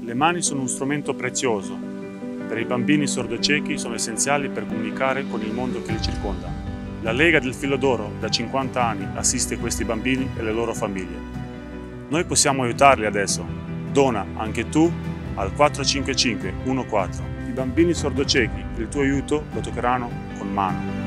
Le mani sono un strumento prezioso. Per i bambini sordociechi sono essenziali per comunicare con il mondo che li circonda. La Lega del Filo d'Oro da 50 anni assiste questi bambini e le loro famiglie. Noi possiamo aiutarli adesso. Dona anche tu al 45514. I bambini sordociechi il tuo aiuto lo toccheranno con mano.